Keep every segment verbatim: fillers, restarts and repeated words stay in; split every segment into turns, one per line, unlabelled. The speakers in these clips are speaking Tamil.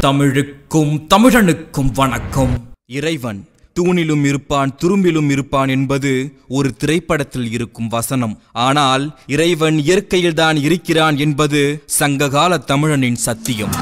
தமிழுக்கும் தமிழனுக்கும் வணக்கம். இறைவன் தூணிலும் இருப்பான் துரும்பிலும் இருப்பான் என்பது ஒரு திரைப்படத்தில் இருக்கும் வசனம். ஆனால் இறைவன் இயற்கையில்தான் இருக்கிறான் என்பது சங்ககால தமிழனின் சத்தியம்.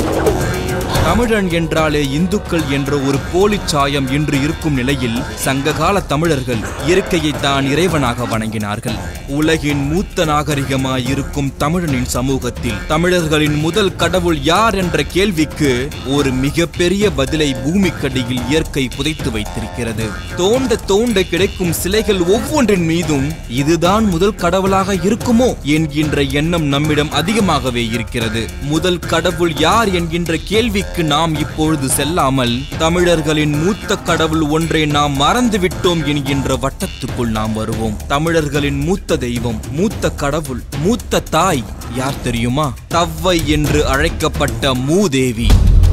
தமிழன் என்றாலே இந்துக்கள் என்ற ஒரு போலி சாயம் இன்று இருக்கும் நிலையில் சங்ககால தமிழர்கள் இயற்கையை தான் இறைவனாக வணங்கினார்கள். உலகின் மூத்த நாகரிகமாய் இருக்கும் தமிழனின் சமூகத்தில் தமிழர்களின் முதல் கடவுள் யார் என்ற கேள்விக்கு ஒரு மிகப்பெரிய பதிலை பூமிக்கடியில் இயற்கை புதைத்து வைத்திருக்கிறது. தோண்ட தோண்ட கிடைக்கும் சிலைகள் ஒவ்வொன்றின் மீதும் இதுதான் முதல் கடவுளாக இருக்குமோ என்கின்ற எண்ணம் நம்மிடம் அதிகமாகவே இருக்கிறது. முதல் கடவுள் யார் என்கின்ற கேள்விக்கு நாம் இப்பொழுது செல்லாமல் தமிழர்களின் மூத்த கடவுள் ஒன்றை நாம் மறந்துவிட்டோம் என்கின்ற வட்டத்துக்குள் நாம் வருவோம். தமிழர்களின் மூத்த தெய்வம், மூத்த கடவுள், மூத்த தாய் யார் தெரியுமா? தவ்வை என்று அழைக்கப்பட்ட மூதேவி.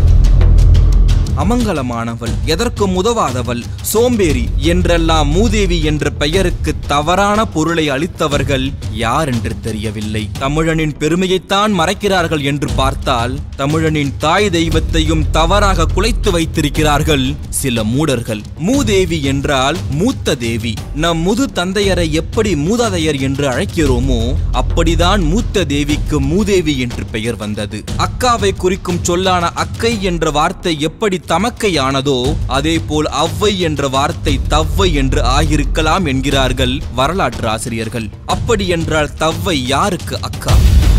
அமங்கலமானவள், எதற்கும் உதவாதவள், சோம்பேறி என்றெல்லாம் மூதேவி என்ற பெயருக்கு தவறான பொருளை அளித்தவர்கள் யார் என்று தெரியவில்லை. தமிழனின் பெருமையைத்தான் மறைக்கிறார்கள் என்று பார்த்தால் தமிழனின் தாய் தெய்வத்தையும் தவறாக குலைத்து வைத்திருக்கிறார்கள் சில மூடர்கள். மூதேவி என்றால் மூத்த தேவி. நம் முது தந்தையரை எப்படி மூதாதையர் என்று அழைக்கிறோமோ அப்படிதான் மூத்த தேவிக்கு மூதேவி என்று பெயர் வந்தது. அக்காவை குறிக்கும் சொல்லான அக்கை என்ற வார்த்தை எப்படி தமக்கையானதோ அதே போல் அவ்வை என்ற வார்த்தை தவ்வை என்று ஆகியிருக்கலாம் என்கிறார்கள் வரலாற்று ஆசிரியர்கள். அப்படி என்றால் தவ்வை யாருக்கு அக்கா?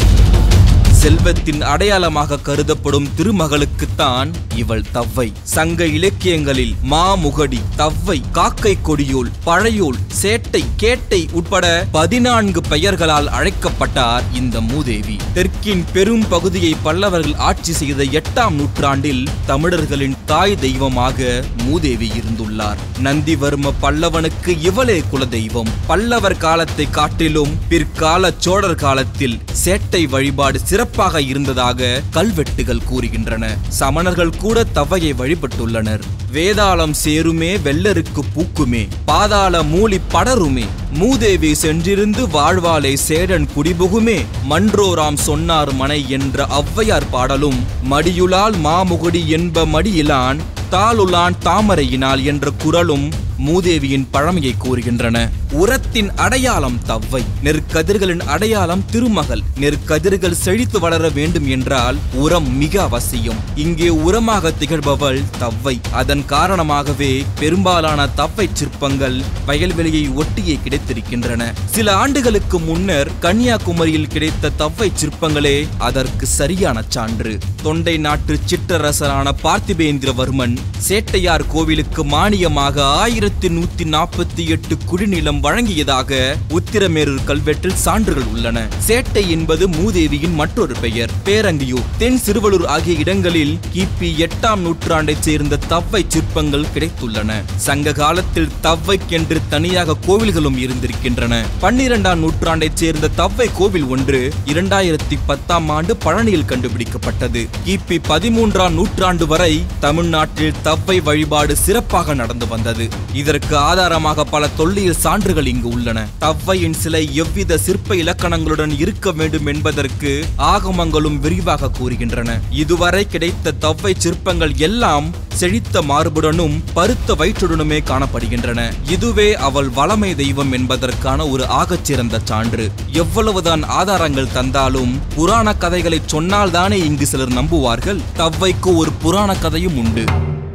செல்வத்தின் அடையாளமாக கருதப்படும் திருமகளுக்குத்தான் இவள் தவ்வை. சங்க இலக்கியங்களில் மாமுகடி, தவ்வை, காக்கை கொடியோள், பழையோள், சேட்டை, கேட்டை உட்பட பதினான்கு பெயர்களால் அழைக்கப்பட்டார் இந்த மூதேவி. தெற்கின் பெரும் பகுதியை பல்லவர்கள் ஆட்சி செய்த எட்டாம் நூற்றாண்டில் தமிழர்களின் தாய் தெய்வமாக மூதேவி இருந்துள்ளார். நந்திவர்ம பல்லவனுக்கு இவளே குலதெய்வம். பல்லவர் காலத்தை காட்டிலும் பிற்கால சோழர் காலத்தில் சேட்டை வழிபாடு சிறப்பு இருந்ததாக கல்வெட்டுகள் கூறுகின்றன. சமணர்கள் கூட தவ்வையை வழிபட்டுள்ளனர். வேதாளம் சேருமே வெள்ளருக்கு பூக்குமே, பாதாள மூலி படருமே, மூதேவி சென்றிருந்து வாழ்வாளை சேடன் குடிபுகுமே, மன்றோராம் சொன்னார் மனை என்ற ஔவையார் பாடலும் மடியுளால் மாமுகுடி என்ப மடியிலான் தாளுலான் தாமரையினால் என்ற குறளும் மூதேவியின் பழமையை கூறுகின்றன. உரத்தின் அடையாளம் தவ்வை, நெற்கதிர்களின் அடையாளம் திருமகள். நெற்கதிர்கள் செழித்து வளர வேண்டும் என்றால் உரம் மிக அவசியம். இங்கே உரமாக திகழ்பவள் தவ்வை. அதன் காரணமாகவே பெரும்பாலான தவ்வை சிற்பங்கள் வயல்வெளியை ஒட்டியே கிடைத்திருக்கின்றன. சில ஆண்டுகளுக்கு முன்னர் கன்னியாகுமரியில் கிடைத்த தவ்வை சிற்பங்களே அதற்கு சரியான சான்று. தொண்டை நாட்டு சிற்றரசரான பார்த்திபேந்திரவர்மன் சேட்டையார் கோவிலுக்கு மானியமாக ஆயிரத்தி நூத்தி நாற்பத்தி எட்டு குடிநிலம் வழங்கியதாக உத்திரமேரூர் கல்வெட்டில் சான்றுகள் உள்ளன. சேட்டை என்பது மூதேவியின் மற்றொரு பெயர். பேரங்கியூர், தென் சிறுவலூர் ஆகிய இடங்களில் கிபி எட்டாம் நூற்றாண்டைச் சேர்ந்த தவ்வை சிற்பங்கள் கிடைத்துள்ளன. சங்க காலத்தில் தவ்வைக்கென்று தனியாக கோவில்களும் இருந்திருக்கின்றன. பன்னிரெண்டாம் நூற்றாண்டைச் சேர்ந்த தவ்வை கோவில் ஒன்று இரண்டாயிரத்தி பத்தாம் ஆண்டு பழனியில் கண்டுபிடிக்கப்பட்டது. கிபி பதிமூன்றாம் நூற்றாண்டு வரை தமிழ்நாட்டில் தவ்வை வழிபாடு சிறப்பாக நடந்து வந்தது. இதற்கு ஆதாரமாக பல தொல்லியல் சான்றுகள் இங்கு உள்ளன. தவ்வையின் சிலை எவ்வித சிற்ப இலக்கணங்களுடன் இருக்க வேண்டும் என்பதற்கு ஆகமங்களும் விரிவாக கூறுகின்றன. இதுவரை கிடைத்த தவ்வை சிற்பங்கள் எல்லாம் செழித்த மார்புடனும் பருத்த வயிற்றுடனுமே காணப்படுகின்றன. இதுவே அவள் வளமை தெய்வம் என்பதற்கான ஒரு ஆகச்சிறந்த சான்று. எவ்வளவுதான் ஆதாரங்கள் தந்தாலும் புராண கதைகளை சொன்னால்தானே இங்கு சிலர் நம்புவார்கள். தவ்வைக்கு ஒரு புராண கதையும் உண்டு.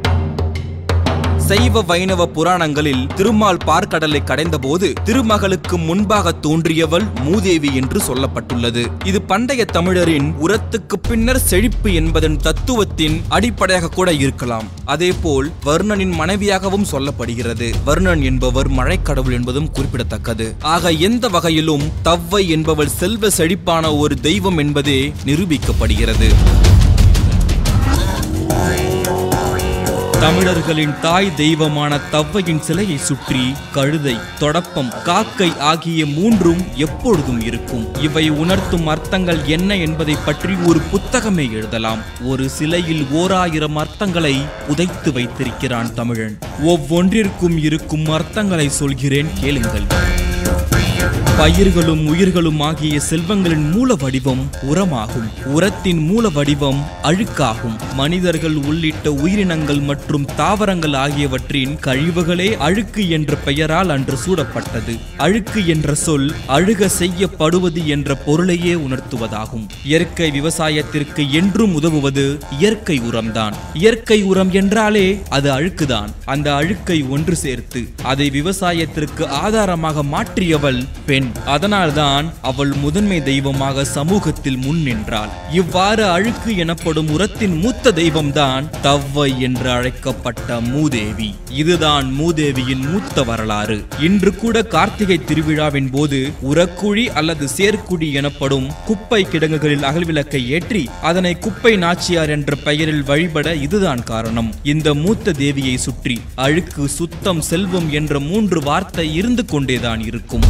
சைவ வைணவ புராணங்களில் திருமால் பார்க்கடலை கடைந்த போது திருமகளுக்கு முன்பாக தோன்றியவள் மூதேவி என்று சொல்லப்பட்டுள்ளது. இது பண்டைய தமிழரின் உரத்துக்கு பின்னர் செழிப்பு என்பதன் தத்துவத்தின் அடிப்படையாக கூட இருக்கலாம். அதேபோல் வர்ணனின் மனைவியாகவும் சொல்லப்படுகிறது. வர்ணன் என்பவர் மழைக்கடவுள் என்பதும் குறிப்பிடத்தக்கது. ஆக எந்த வகையிலும் தவ்வை என்பவள் செல்வ செழிப்பான ஒரு தெய்வம் என்பதே நிரூபிக்கப்படுகிறது. தமிழர்களின் தாய் தெய்வமான தவ்வையின் சிலையை சுற்றி கழுதை, தொடப்பம், காக்கை ஆகிய மூன்றும் எப்பொழுதும் இருக்கும். இவை உணர்த்தும் அர்த்தங்கள் என்ன என்பதை பற்றி ஒரு புத்தகமே எழுதலாம். ஒரு சிலையில் ஓராயிரம் அர்த்தங்களை புதைத்து வைத்திருக்கிறான் தமிழன். ஒவ்வொன்றிற்கும் இருக்கும் அர்த்தங்களை சொல்கிறேன், கேளுங்கள். பயிர்களும் உயிர்களும் ஆகிய செல்வங்களின் மூல வடிவம் உரமாகும். உரத்தின் மூல வடிவம் அழுக்காகும். மனிதர்கள் உள்ளிட்ட உயிரினங்கள் மற்றும் தாவரங்கள் ஆகியவற்றின் கழிவுகளே அழுக்கு என்ற பெயரால் அன்று சூடப்பட்டது. அழுக்கு என்ற சொல் அழுக செய்யப்படுவது என்ற பொருளையே உணர்த்துவதாகும். இயற்கை விவசாயத்திற்கு என்றும் உதவுவது இயற்கை உரம்தான். இயற்கை உரம் என்றாலே அது அழுக்குதான். அந்த அழுக்கை ஒன்று சேர்த்து அதை விவசாயத்திற்கு ஆதாரமாக மாற்றியவள் பெண். அதனால்தான் அவள் முதன்மை தெய்வமாக சமூகத்தில் முன் நின்றாள். இவ்வாறு அழுக்கு எனப்படும் உரத்தின் மூத்த தெய்வம்தான் தவ்வை என்று அழைக்கப்பட்ட மூதேவி. இதுதான் மூதேவியின் மூத்த வரலாறு. இன்று கூட கார்த்திகை திருவிழாவின் போது உரக்குழி அல்லது சேர்க்குழி எனப்படும் குப்பை கிடங்குகளில் அகல்விளக்கை ஏற்றி அதனை குப்பை நாச்சியார் என்ற பெயரில் வழிபட இதுதான் காரணம். இந்த மூத்த தேவியை சுற்றி அழுக்கு, சுத்தம், செல்வம் என்ற மூன்று வார்த்தை இருந்து கொண்டேதான் இருக்கும்.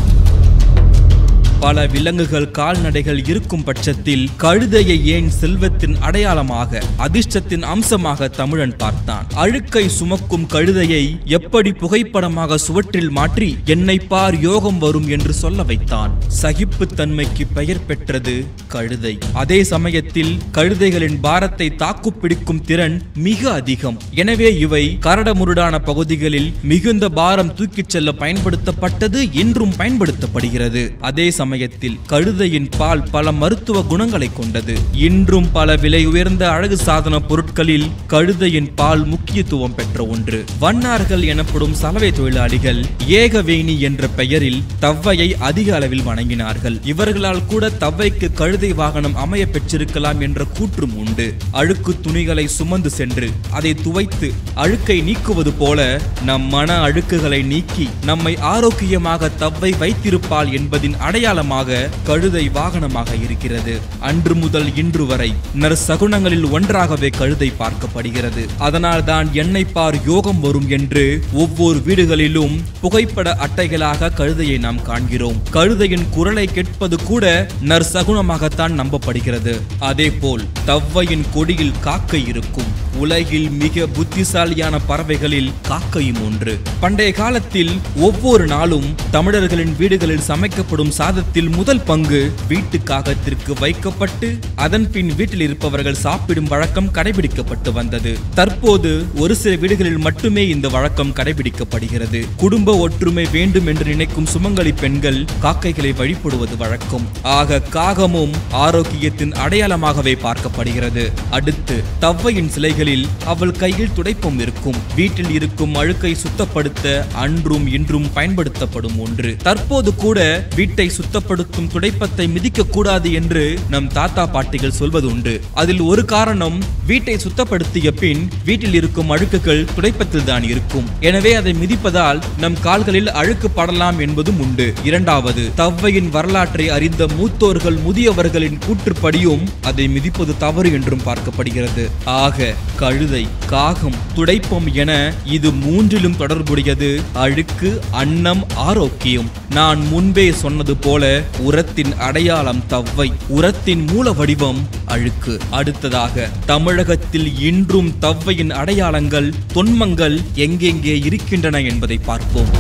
பல விலங்குகள், கால்நடைகள் இருக்கும் பட்சத்தில் கழுதையை ஏன் செல்வத்தின் அடையாளமாக, அதிர்ஷ்டத்தின் அம்சமாக தமிழன் பார்த்தான்? அழுக்கை சுமக்கும் கழுதையை எப்படி புகைப்படமாக சுவற்றில் மாற்றி என்னை பார் யோகம் வரும் என்று சொல்ல வைத்தான்? சகிப்புத்தன்மைக்கு பெயர் பெற்றது கழுதை. அதே சமயத்தில் கழுதைகளின் பாரத்தை தாக்குப்பிடிக்கும் திறன் மிக அதிகம். எனவே இவை கரடமுருடான பகுதிகளில் மிகுந்த பாரம் தூக்கிச் செல்ல பயன்படுத்தப்பட்டது, இன்றும் பயன்படுத்தப்படுகிறது. அதே சமயம் சமயத்தில் கழுதையின் பால் பல மருத்துவ குணங்களை கொண்டது. இன்றும் பல விலை உயர்ந்த அழகு சாதன பொருட்களில் கழுதையின் பால் முக்கியத்துவம் பெற்ற ஒன்று. வண்ணார்கள் எனப்படும் சலவை தொழிலாளிகள் ஏகவேணி என்ற பெயரில் தவ்வையை அதிக அளவில் வணங்கினார்கள். இவர்களால் கூட தவ்வைக்கு கழுதை வாகனம் அமைய பெற்றிருக்கலாம் என்ற கூற்றும் உண்டு. அழுக்கு துணிகளை சுமந்து சென்று அதை துவைத்து அழுக்கை நீக்குவது போல நம் மன அழுக்குகளை நீக்கி நம்மை ஆரோக்கியமாக தவ்வை வைத்திருப்பாள் என்பதின் அடையாளம் கழுதை வாகனமாக இருக்கிறது. அன்று முதல் இன்று வரை நற்சகுனங்களில் ஒன்றாகவே கழுதை பார்க்கப்படுகிறது. அதனால் தான் என்னை பார் யோகம் வரும் என்று ஒவ்வொரு வீடுகளிலும் புகைப்பட அட்டைகளாக கழுதையை நாம் காண்கிறோம். கழுதையின் குரலை கேட்பது கூட நற்சகுனமாகத்தான் நம்பப்படுகிறது. அதே போல் தவ்வையின் கொடியில் காக்கை இருக்கும். உலகில் மிக புத்திசாலியான பறவைகளில் காக்கையும் ஒன்று. பண்டைய காலத்தில் ஒவ்வொரு நாளும் தமிழர்களின் வீடுகளில் சமைக்கப்படும் சாதத்தில் முதல் பங்கு வீட்டு காகத்திற்கு வைக்கப்பட்டு அதன் பின் வீட்டில் இருப்பவர்கள் சாப்பிடும் வழக்கம் கடைபிடிக்கப்பட்டு வந்தது. தற்போது ஒரு சில வீடுகளில் மட்டுமே இந்த வழக்கம் கடைபிடிக்கப்படுகிறது. குடும்ப ஒற்றுமை வேண்டும் என்று நினைக்கும் சுமங்கலி பெண்கள் காக்கைகளை வழிபடுவது வழக்கம். ஆக காகமும் ஆரோக்கியத்தின் அடையாளமாகவே பார்க்கப்படுகிறது. அடுத்து தவ்வையின் சிலைகளில் அவள் கையில் துடைப்பம் இருக்கும். வீட்டில் இருக்கும் அழுக்கை சுத்தப்படுத்த அன்றும் இன்றும் பயன்படுத்தப்படும் ஒன்று. தற்போது கூட வீட்டை சுத்தப்படுத்தும் துடைப்பத்தை மிதிக்க கூடாது என்று நம் தாத்தா பாட்டிகள் சொல்வது உண்டு. அதில் ஒரு காரணம், வீட்டை சுத்தப்படுத்திய பின் வீட்டில் இருக்கும் அழுக்குகள் துடைப்பத்தில் தான் இருக்கும். எனவே அதை மிதிப்பதால் நம் கால்களில் அழுக்கு படலாம் என்பதும் உண்டு. இரண்டாவது, தவ்வையின் வரலாற்றை அறிந்த மூத்தோர்கள் முதியவர்களின் கூற்றுப்படியும் அதை மிதிப்பது தவறு என்றும் பார்க்கப்படுகிறது. ஆக கழுதை, காகம், துடைப்பம் என இது மூன்றிலும் தொடர்புடையது அழுக்கு, அன்னம், ஆரோக்கியம். நான் முன்பே சொன்னது போல உரத்தின் அடையாளம் தவ்வை, உரத்தின் மூல வடிவம் அழுக்கு. அடுத்ததாக தமிழகத்தில் இன்றும் தவ்வையின் அடையாளங்கள், தொன்மங்கள் எங்கெங்கே இருக்கின்றன என்பதை பார்ப்போம்.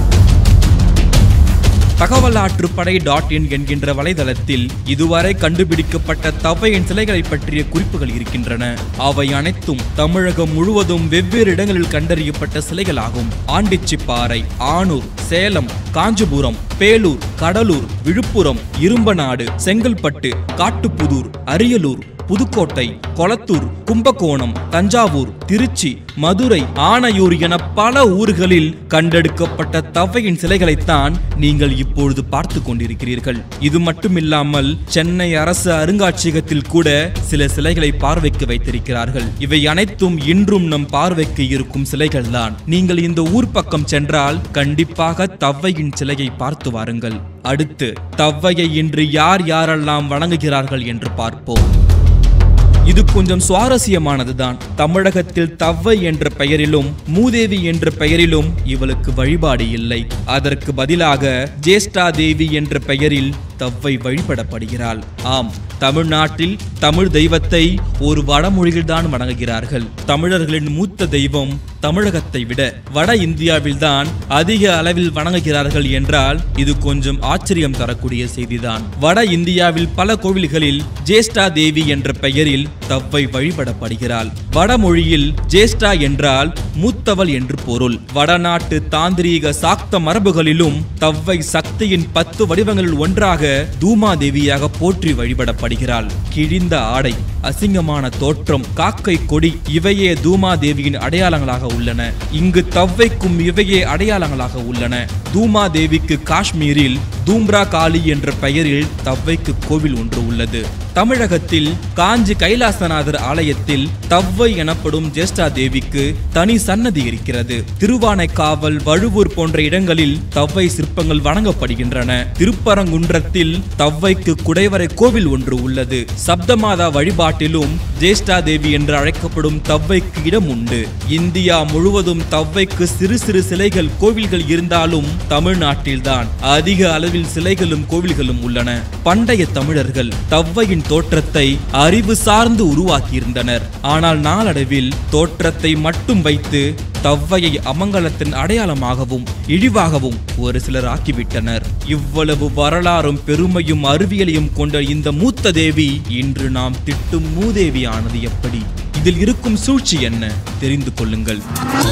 தகவல் ஆற்றுப்படை டாட் இன் என்கின்ற வலைதளத்தில் இதுவரை கண்டுபிடிக்கப்பட்ட தவ்வையின் சிலைகளை பற்றிய குறிப்புகள் இருக்கின்றன. அவை அனைத்தும் தமிழகம் முழுவதும் வெவ்வேறு இடங்களில் கண்டறியப்பட்ட சிலைகளாகும். ஆண்டிச்சிப்பாறை, ஆனூர், சேலம், காஞ்சிபுரம், பேலூர், கடலூர், விழுப்புரம், இரும்பநாடு, செங்கல்பட்டு, காட்டுப்புதூர், அரியலூர், புதுக்கோட்டை, கொளத்தூர், கும்பகோணம், தஞ்சாவூர், திருச்சி, மதுரை, ஆனையூர் என பல ஊர்களில் கண்டெடுக்கப்பட்ட தவ்வையின் சிலைகளைத்தான் நீங்கள் இப்பொழுது பார்த்து கொண்டிருக்கிறீர்கள். இது மட்டுமில்லாமல் சென்னை அரசு அருங்காட்சியகத்தில் கூட சில சிலைகளை பார்வைக்கு வைத்திருக்கிறார்கள். இவை அனைத்தும் இன்றும் நம் பார்வைக்கு இருக்கும் சிலைகள் தான். நீங்கள் இந்த ஊர் பக்கம் சென்றால் கண்டிப்பாக தவ்வையின் சிலையை பார்த்து வாருங்கள். அடுத்து தவ்வையை இன்று யார் யாரெல்லாம் வணங்குகிறார்கள் என்று பார்ப்போம். இது கொஞ்சம் சுவாரஸ்யமானதுதான். தமிழகத்தில் தவ்வை என்ற பெயரிலும் மூதேவி என்ற பெயரிலும் இவளுக்கு வழிபாடு இல்லை. அதற்கு பதிலாக ஜேஷ்டா தேவி என்ற பெயரில் தவ்வை வழிபடப்படுகிறாள். ஆம், தமிழ்நாட்டில் தமிழ் தெய்வத்தை ஒரு வடமொழியில்தான் வணங்குகிறார்கள். தமிழர்களின் மூத்த தெய்வம் தமிழகத்தை விட வட இந்தியாவில்தான் அதிக அளவில் வணங்குகிறார்கள் என்றால் இது கொஞ்சம் ஆச்சரியம் தரக்கூடிய செய்திதான். வட இந்தியாவில் பல கோவில்களில் ஜேஷ்டா தேவி என்ற பெயரில் தவ்வை வழிபடப்படுகிறாள். வடமொழியில் ஜேஷ்டா என்றால் மூத்தவள் என்று பொருள். வடநாட்டு தாந்திரீக சாக்த மரபுகளிலும் தவ்வை சக்தியின் பத்து வடிவங்களில் ஒன்றாக தூமா தேவியாக போற்றி வழிபடப்படுகிறாள். கிழிந்த ஆடை, அசிங்கமான தோற்றம், காக்கை கொடி இவையே தூமா தேவியின் அடையாளங்களாக உள்ளன. இங்கு தவ்வைக்கும் இவையே அடையாளங்களாக உள்ளன. தூமா தேவிக்கு காஷ்மீரில் தூம்ரா காளி என்ற பெயரில் தவ்வைக்கு கோவில் ஒன்று உள்ளது. தமிழகத்தில் காஞ்சி கைலாசநாதர் ஆலயத்தில் தவ்வை எனப்படும் ஜேஷ்டா தேவிக்கு தனி சன்னதி இருக்கிறது. திருவானைக்காவல், வழுவூர் போன்ற இடங்களில் தவ்வை சிற்பங்கள் வணங்கப்படுகின்றன. திருப்பரங்குன்றத்தில் தவ்வைக்கு குடைவரை கோவில் ஒன்று உள்ளது. சப்தமாதா வழிபாட்டிலும் ஜேஷ்டா தேவி என்று அழைக்கப்படும் தவ்வைக்கு இடம் உண்டு. இந்தியா முழுவதும் தவ்வைக்கு சிறு சிறு சிலைகள், கோவில்கள் இருந்தாலும் தமிழ்நாட்டில்தான் அதிக அளவில் சிலைகளும் கோவில்களும் உள்ளன. பண்டைய தமிழர்கள் தவ்வையின் தோற்றத்தை அறிவு சார்ந்து உருவாக்கியிருந்தனர். ஆனால் நாளடைவில் தோற்றத்தை மட்டும் வைத்து தவ்வையை அமங்கலத்தின் அடையாளமாகவும் இழிவாகவும் ஒரு சிலர் ஆக்கிவிட்டனர். இவ்வளவு வரலாறும் பெருமையும் அறிவியலையும் கொண்ட இந்த மூத்த தேவி இன்று நாம் திட்டும் மூதேவியானது எப்படி? இதில் இருக்கும் சூழ்ச்சி என்ன? தெரிந்து கொள்ளுங்கள்.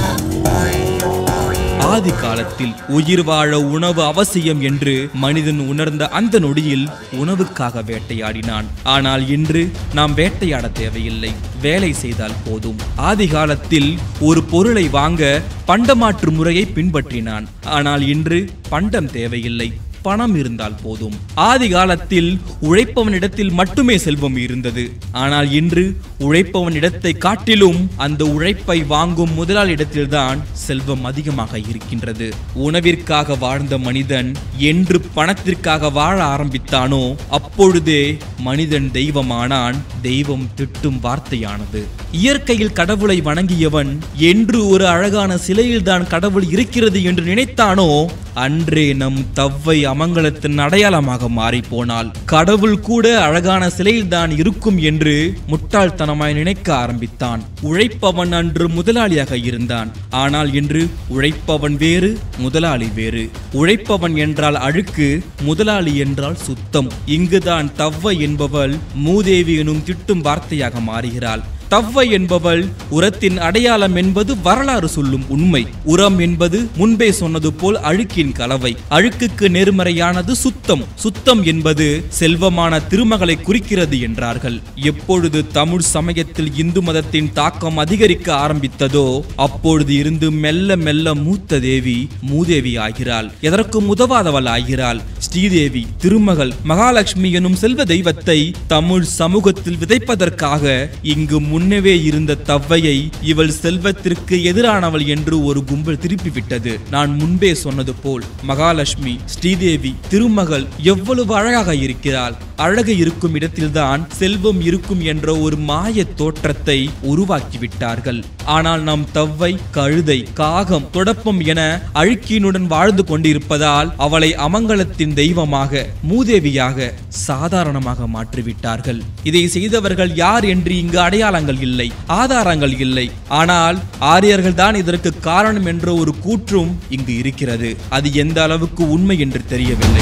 ஆதி காலத்தில் உயிர் வாழ உணவு அவசியம் என்று மனிதன் உணர்ந்த அந்த நொடியில் உணவுக்காக வேட்டையாடினான். ஆனால் இன்று நாம் வேட்டையாட தேவையில்லை, வேலை செய்தால் போதும். ஆதி காலத்தில் ஒரு பொருளை வாங்க பண்டமாற்று முறையை பின்பற்றினான். ஆனால் இன்று பண்டம் தேவையில்லை, பணம் இருந்தால் போதும். ஆதி காலத்தில் உழைப்பவனிடத்தில் மட்டுமே செல்வம் இருந்தது. ஆனால் இன்று உழைப்பவனிடத்தை காட்டிலும் அந்த உழைப்பை வாங்கும் முதலாளியிடத்தில்தான் செல்வம் அதிகமாக இருக்கின்றது. உணவிற்காக வாழ்ந்த மனிதன் என்று பணத்திற்காக வாழ ஆரம்பித்தானோ அப்பொழுதே மனிதன் தெய்வமானான். தெய்வம் திட்டும் வார்த்தையானது. இயற்கையில் கடவுளை வணங்கியவன் என்று ஒரு அழகான சிலையில்தான் கடவுள் இருக்கிறது என்று நினைத்தானோ அன்றே நம் தவ்வை அமங்கலத்தின் அடையாளமாக மாறி போனால். கடவுள் கூட அழகான சிலையில்தான் இருக்கும் என்று முட்டாள்தனமாய் நினைக்க ஆரம்பித்தான். உழைப்பவன் அன்று முதலாளியாக இருந்தான். ஆனால் இன்று உழைப்பவன் வேறு, முதலாளி வேறு. உழைப்பவன் என்றால் அழுக்கு, முதலாளி என்றால் சுத்தம். இங்குதான் தவ்வை என்பவள் மூதேவி எனும் திட்டும் வார்த்தையாக மாறுகிறாள். தவ்வை என்பவள் உரத்தின் அடையாளம் என்பது வரலாறு சொல்லும் உண்மை. உரம் என்பது முன்பே சொன்னது போல் அழுக்கின் கலவை. அழுக்குக்கு நேர்மறையானது சுத்தம். சுத்தம் என்பது செல்வமான திருமகளை குறிக்கிறது என்றார்கள். எப்பொழுது தமிழ் சமயத்தில் இந்து மதத்தின் தாக்கம் அதிகரிக்க ஆரம்பித்ததோ அப்பொழுது இருந்து மெல்ல மெல்ல மூத்த தேவி மூதேவி ஆகிறாள். எதற்கும் உதவாதவள் ஆகிறாள். ஸ்ரீதேவி, திருமகள், மகாலட்சுமி எனும் செல்வ தெய்வத்தை தமிழ் சமூகத்தில் விதைப்பதற்காக இங்கு முன்னவே இருந்த தவ்வையை இவள் செல்வத்திற்கு எதிரானவள் என்று ஒரு கும்பல் திருப்பிவிட்டது. நான் முன்பே சொன்னது போல் மகாலட்சுமி, ஸ்ரீதேவி, திருமகள் எவ்வளவு அழகாக இருக்கிறாள். அழகு இருக்கும் இடத்தில்தான் செல்வம் இருக்கும் என்ற ஒரு மாய தோற்றத்தை உருவாக்கிவிட்டார்கள். ஆனால் நம் தவ்வை கழுதை, காகம், தொடப்பம் என அழுக்கினுடன் வாழ்ந்து கொண்டிருப்பதால் அவளை அமங்கலத்தின் தெய்வமாக, மூதேவியாக சாதாரணமாக மாற்றிவிட்டார்கள். இதை செய்தவர்கள் யார் என்று இங்கு அடையாளங்கள் இல்லை, ஆதாரங்கள் இல்லை. ஆனால் ஆரியர்கள் தான் இதற்கு காரணம் என்ற ஒரு கூற்றும் இங்கு இருக்கிறது. அது எந்த அளவுக்கு உண்மை என்று தெரியவில்லை.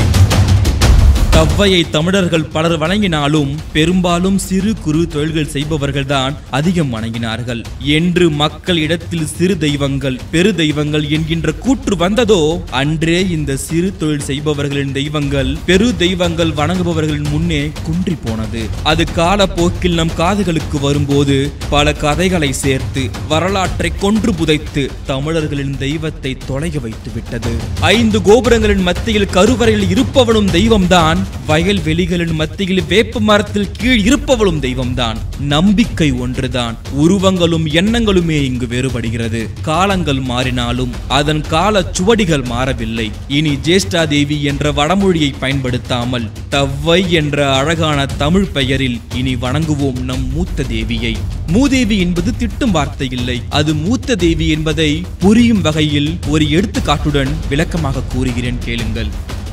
தவ்வையை தமிழர்கள் பலர் வணங்கினாலும் பெரும்பாலும் சிறு குறு தொழில்கள் செய்பவர்கள் தான் அதிகம் வணங்கினார்கள். என்று மக்கள் இடத்தில் சிறு தெய்வங்கள், பெரு தெய்வங்கள் என்கின்ற கூற்று வந்ததோ அன்றே இந்த சிறு தொழில் செய்பவர்களின் தெய்வங்கள் பெரு தெய்வங்கள் வணங்குபவர்களின் முன்னே குன்றி போனது. அது காலப்போக்கில் நம் காதுகளுக்கு வரும்போது பல கதைகளை சேர்த்து வரலாற்றை கொன்று புதைத்து தமிழர்களின் தெய்வத்தை தொலைக வைத்து விட்டது. ஐந்து கோபுரங்களின் மத்தியில் கருவறையில் இருப்பவனும் தெய்வம்தான். வயல்வெளிகளின் மத்தியில் வேப்ப மரத்தில் கீழ் இருப்பவளும் தெய்வம்தான். நம்பிக்கை ஒன்றுதான். உருவங்களும் எண்ணங்களுமே இங்கு வேறுபடுகிறது. காலங்கள் மாறினாலும் அதன் கால சுவடிகள் மாறவில்லை. இனி ஜேஷ்டா தேவி என்ற வடமொழியை பயன்படுத்தாமல் தவ்வை என்ற அழகான தமிழ் பெயரில் இனி வணங்குவோம் நம் மூத்த தேவியை. மூதேவி என்பது திட்டும் வார்த்தை இல்லை. அது மூத்த தேவி என்பதை புரியும் வகையில் ஒரு எடுத்துக்காட்டுடன் விளக்கமாக கூறுகிறேன், கேளுங்கள்.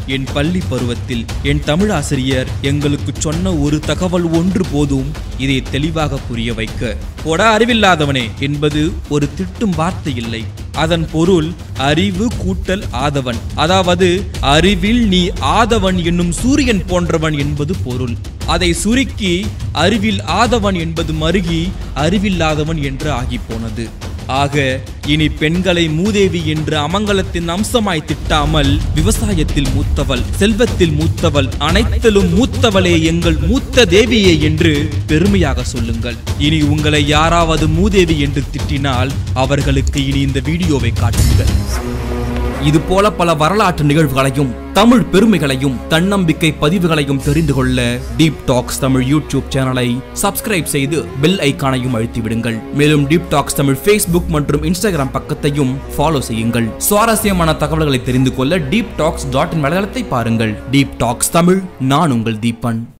என் பள்ளி பருவத்தில் என் தமிழ் ஆசிரியர் எங்களுக்கு சொன்ன ஒரு தகவல் ஒன்று போதும் இதை தெளிவாக புரிய வைக்க. போடா அறிவில்லாதவனே என்பது ஒரு திட்டும் வார்த்தை இல்லை. அதன் பொருள் அறிவு கூட்டல் ஆதவன், அதாவது அறிவில் நீ ஆதவன் என்னும் சூரியன் போன்றவன் என்பது பொருள். அதை சுருக்கி அறிவில் ஆதவன் என்பது மருகி அறிவில்லாதவன் என்று ஆகி போனது. ஆக இனி பெண்களை மூதேவி என்று அமங்கலத்தின் அம்சமாய் திட்டாமல் விவசாயத்தில் மூத்தவள், செல்வத்தில் மூத்தவள், அனைத்திலும் மூத்தவளே எங்கள் மூத்த தேவியே என்று பெருமையாக சொல்லுங்கள். இனி உங்களை யாராவது மூதேவி என்று திட்டினால் அவர்களுக்கு இனி இந்த வீடியோவை காட்டுங்கள். இது போல பல வரலாற்று நிகழ்வுகளையும் தமிழ் பெருமைகளையும் தன்னம்பிக்கை பதிவுகளையும் தெரிந்து கொள்ள டீப் டாக்ஸ் தமிழ் யூடியூப் சேனலை சப்ஸ்கிரைப் செய்து பெல் ஐகானையும் அழுத்தி விடுங்கள். மேலும் டீப் டாக்ஸ் தமிழ் ஃபேஸ்புக் மற்றும் இன்ஸ்டாகிராம் பக்கத்தையும் ஃபாலோ செய்யுங்கள். சுவாரஸ்யமான தகவல்களை தெரிந்து கொள்ள டீப் டாக்ஸ் டாட் இன் வலைதளத்தை பாருங்கள். டீப் டாக்ஸ் தமிழ், நான் உங்கள் தீபன்.